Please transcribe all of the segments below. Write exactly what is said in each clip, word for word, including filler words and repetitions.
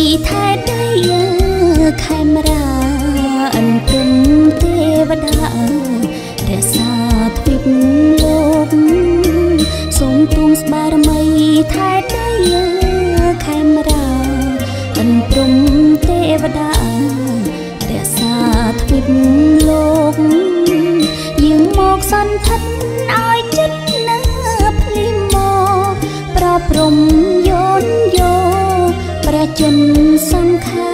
ថែដៃខេមរាអិនព្រំទេវតារក្សាទ្វីបលោកសូមទូងស្បារមីថែដៃខេមរាអិនព្រំទេវតារក្សាទ្វីបលោកយើងមកសន្ធិដ្ឋឲ្យចិត្តណាភ្លីមកប្រព្រំយន់យោព្រះជន្មសង្ខា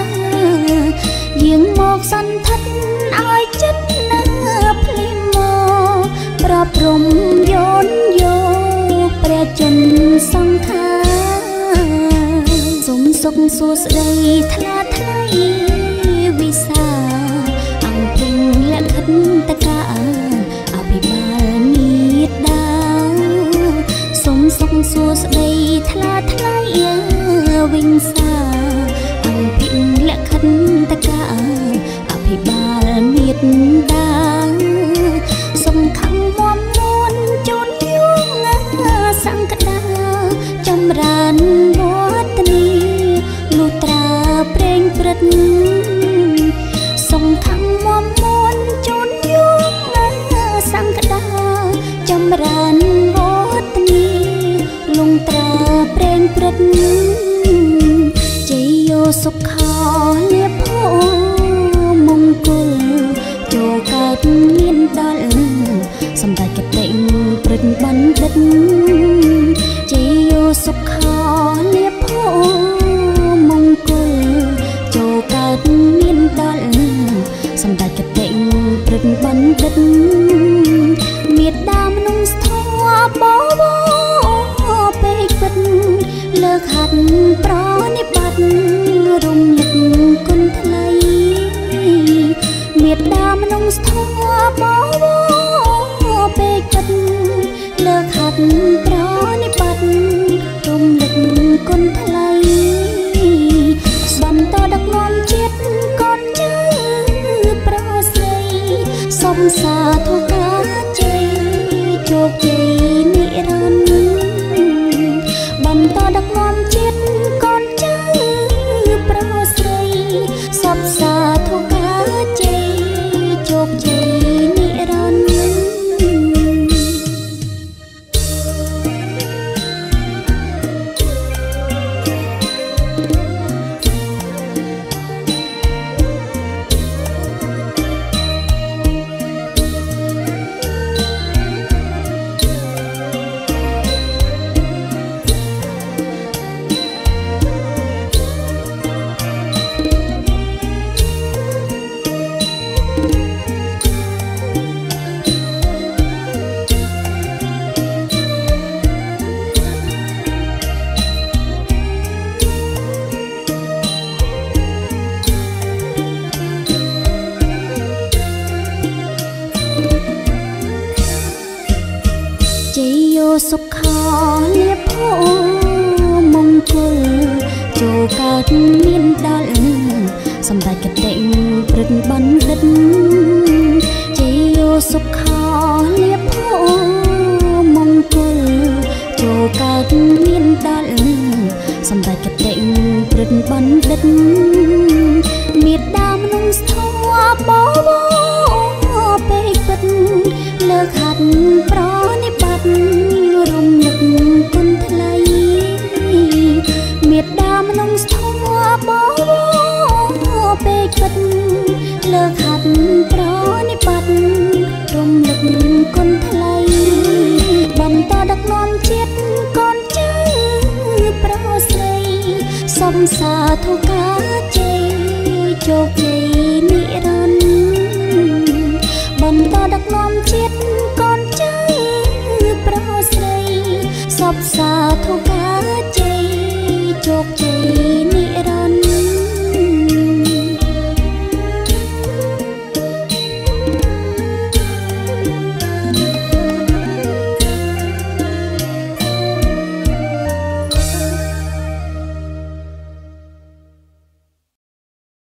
យើងមកសន្ធិដ្ឋឲ្យចិត្តណាភ្លីមកប្រព្រំយន់យោព្រះជន្មសង្ខាសូមសុខសួស្តីថ្លាថ្លៃវិសាអង្គពេញលក្ខិតកាអភិបាលមេដាសូមសុខសួស្តីថ្លាថ្លៃវិសាអង្គពេញលក្ខិតកាអភិបាលមេដាសុំខំមមនួនជូនយងសង្កដាចម្រើនវត្តនីលុត្រាប្រេងព្រឹត្តសុំខំមមនួនជូនយងសង្កដាចម្រើនវត្តនីលុត្រាប្រេងព្រឹត្តជ័យយោសុខោលាភោមង្គលចូលកើតមានដល់សម្ដេចកតេងព្រឹទ្ធបណ្ឌិតជ័យយោសុខោលាភោមង្គលចូលកើតមានដល់សម្ដេចកតេងព្រឹទ្ធបណ្ឌិតមេដាមនុស្សធម៌បវពេកពិតលើកហាត់ប្រនិបត្តិរំលឹកគុណថ្លៃមេដាមនុស្សធម៌បវពេកពិតលើកហាត់ប្រនិបត្តិរំលឹកគុណថ្លៃបន្តដឹកនាំជាតិកូនចៅប្រស្រីសុំសាធុការជ័យជោគជ័យនិរន្តរ៍បន្តដឹកនាំជាតិកូនចៅប្រស្រីសុំសាធុការជ័យជោគជ័យនិរន្តរ៍សុខោលាភោមង្គលចូលកើតមានដល់សម្ដេចកតេងព្រឹទ្ធបណ្ឌិតជ័យយោសុខោលាភោមង្គលចូលកើតមានដល់សម្ដេចកតេងព្រឹទ្ធបណ្ឌិតមេដាមនុស្សធម៌បវពេកពិតលើកហាត់ប្រនិបត្តិរំលឹកគុណថ្លៃមេដាមនុស្សធម៌បវពេកពិតលើកហាត់ប្រនិបត្តិរំលឹកគុណថ្លៃបន្តដឹកនាំជាតិកូនចៅប្រស្រីសុំសាធុការជ័យជោគជ័យនិរន្តរ៍បន្តដឹកនាំជាតិកូនចៅប្រស្រីសុំសាធុការជ័យជោគជ័យ